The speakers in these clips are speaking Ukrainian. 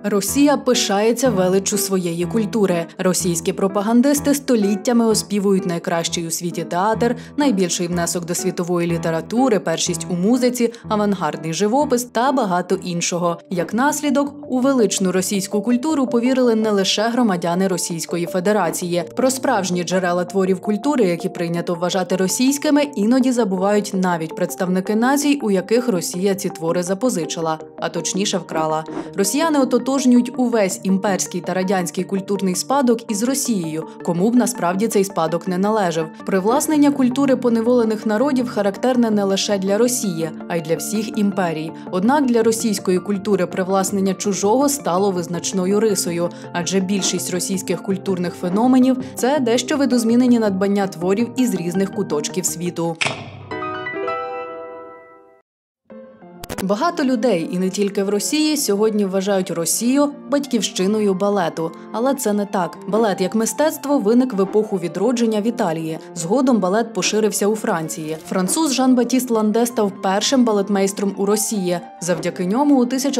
Росія пишається величчю своєї культури. Російські пропагандисти століттями оспівують найкращий у світі театр, найбільший внесок до світової літератури, першість у музиці, авангардний живопис та багато іншого. Як наслідок, у величну російську культуру повірили не лише громадяни Російської Федерації. Про справжні джерела творів культури, які прийнято вважати російськими, іноді забувають навіть представники націй, у яких Росія ці твори запозичила, а точніше вкрала. Росіяни ототожнюють увесь імперський та радянський культурний спадок із Росією, кому б насправді цей спадок не належав. Привласнення культури поневолених народів характерне не лише для Росії, а й для всіх імперій. Однак для російської культури привласнення чужого стало визначною рисою, адже більшість російських культурних феноменів – це дещо видозмінені надбання творів із різних куточків світу. Багато людей, і не тільки в Росії, сьогодні вважають Росію батьківщиною балету. Але це не так. Балет як мистецтво виник в епоху відродження в Італії. Згодом балет поширився у Франції. Француз Жан-Батіст Ланде став першим балетмейстром у Росії. Завдяки ньому у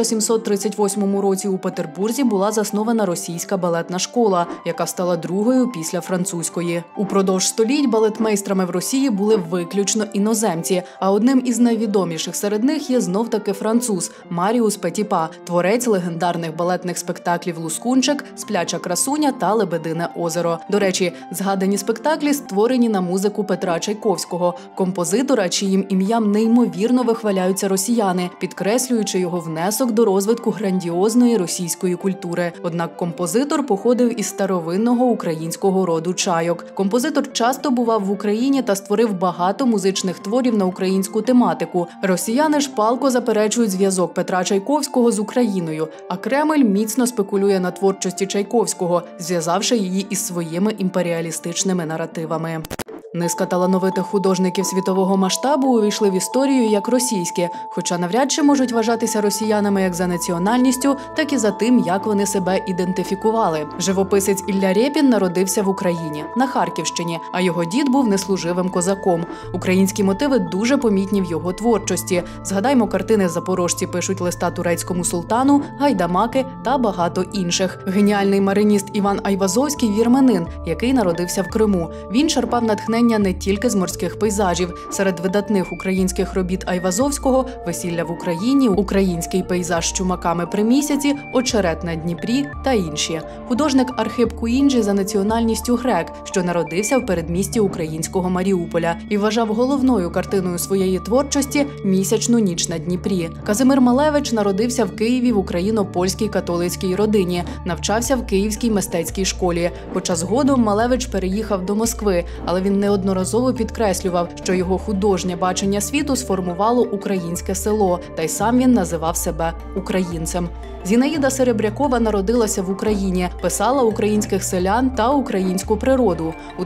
1738 році у Петербурзі була заснована російська балетна школа, яка стала другою після французької. Упродовж століть балетмейстрами в Росії були виключно іноземці, а одним із найвідоміших серед них є знов-таки француз Маріус Петіпа, творець легендарних балетних спектаклів «Лускунчик», «Спляча красуня» та «Лебедине озеро». До речі, згадані спектаклі створені на музику Петра Чайковського, композитора, чиїм ім'ям неймовірно вихваляються росіяни, підкреслюючи його внесок до розвитку грандіозної російської культури. Однак композитор походив із старовинного українського роду чайок. Композитор часто бував в Україні та створив багато музичних творів на українську тематику. Росіяни ж палко заперечують зв'язок Петра Чайковського з Україною, а Кремль міцно спекулює на творчості Чайковського, зв'язавши її із своїми імперіалістичними наративами. Низка талановитих художників світового масштабу увійшли в історію як російські, хоча навряд чи можуть вважатися росіянами як за національністю, так і за тим, як вони себе ідентифікували. Живописець Ілля Рєпін народився в Україні, на Харківщині, а його дід був неслуживим козаком. Українські мотиви дуже помітні в його творчості. Згадаймо картини «Запорожці пишуть листа турецькому султану», «Гайдамаки» та багато інших. Геніальний мариніст Іван Айвазовський – вірменин, який народився в Криму. Він черпав натхнення не тільки з морських пейзажів. Серед видатних українських робіт Айвазовського «Весілля в Україні», «Український пейзаж з чумаками при місяці», «Очерет на Дніпрі» та інші. Художник Архип Куінджі за національністю грек, що народився в передмісті українського Маріуполя і вважав головною картиною своєї творчості «Місячну ніч на Дніпрі». Казимир Малевич народився в Києві в україно-польській католицькій родині, навчався в Київській мистецькій школі. Хоча згодом Малевич переїхав до Москви, але він неодноразово підкреслював, що його художнє бачення світу сформувало українське село, та й сам він називав себе українцем. Зінаїда Серебрякова народилася в Україні, писала українських селян та українську природу. У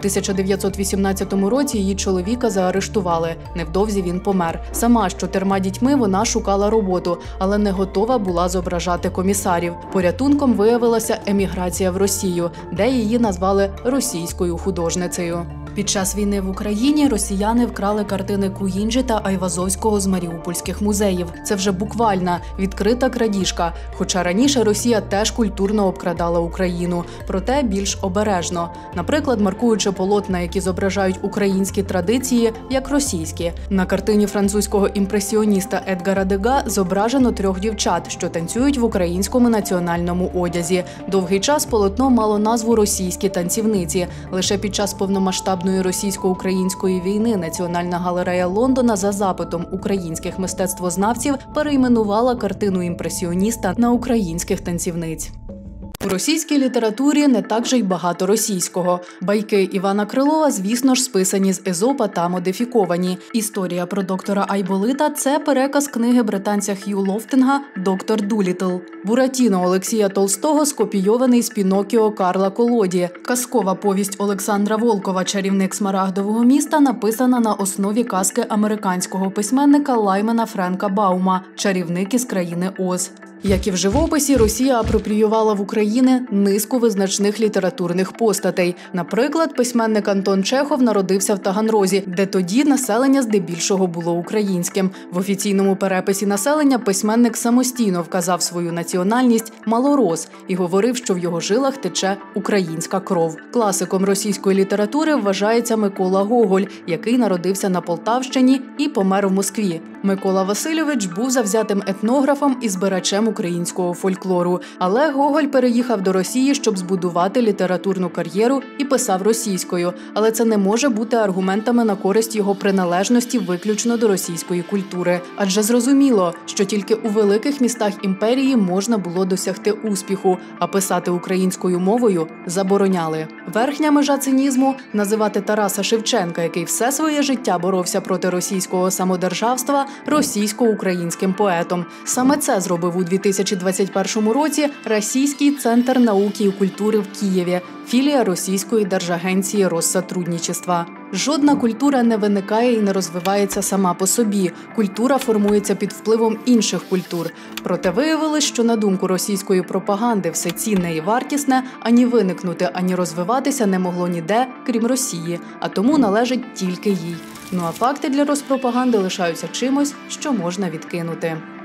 1918 році її чоловіка заарештували. Невдовзі він помер. Сама з 4 дітьми вона шукала роботу, але не готова була зображати комісарів. Порятунком виявилася еміграція в Росію, де її назвали російською художницею. Під час війни в Україні росіяни вкрали картини Куінджі та Айвазовського з маріупольських музеїв. Це вже буквальна, відкрита крадіжка. Хоча раніше Росія теж культурно обкрадала Україну, проте більш обережно. Наприклад, маркуючи полотна, які зображають українські традиції, як російські. На картині французького імпресіоніста Едгара Дега зображено 3 дівчат, що танцюють в українському національному одязі. Довгий час полотно мало назву «Російські танцівниці». Лише під час повномасштабної російсько-української війни Національна галерея Лондона за запитом українських мистецтвознавців перейменувала картину імпресіоніста на «Українських танцівниць». У російській літературі не так же й багато російського. Байки Івана Крилова, звісно ж, списані з Езопа та модифіковані. Історія про доктора Айболита – це переказ книги британця Хью Лофтинга «Доктор Дулітл». Буратіно Олексія Толстого скопійований з Пінокіо Карла Колоді. Казкова повість Олександра Волкова «Чарівник Смарагдового міста» написана на основі казки американського письменника Лаймена Френка Баума «Чарівник із країни Оз». Як і в живописі, Росія апропріювала в Україні низку визначних літературних постатей. Наприклад, письменник Антон Чехов народився в Таганрозі, де тоді населення здебільшого було українським. В офіційному переписі населення письменник самостійно вказав свою національність «малорос» і говорив, що в його жилах тече українська кров. Класиком російської літератури вважається Микола Гоголь, який народився на Полтавщині і помер в Москві. Микола Васильович був завзятим етнографом і збирачем українського фольклору. Але Гоголь переїхав до Росії, щоб збудувати літературну кар'єру і писав російською. Але це не може бути аргументами на користь його приналежності виключно до російської культури. Адже зрозуміло, що тільки у великих містах імперії можна було досягти успіху, а писати українською мовою забороняли. Верхня межа цинізму – називати Тараса Шевченка, який все своє життя боровся проти російського самодержавства, російсько-українським поетом. Саме це зробив у 2021 році Російський центр науки і культури в Києві, філія Російської держагенції Россотрудничества. Жодна культура не виникає і не розвивається сама по собі. Культура формується під впливом інших культур. Проте виявилось, що на думку російської пропаганди все цінне і вартісне ані виникнути, ані розвиватися не могло ніде, крім Росії, а тому належить тільки їй. Ну а факти для розпропаганди лишаються чимось, що можна відкинути.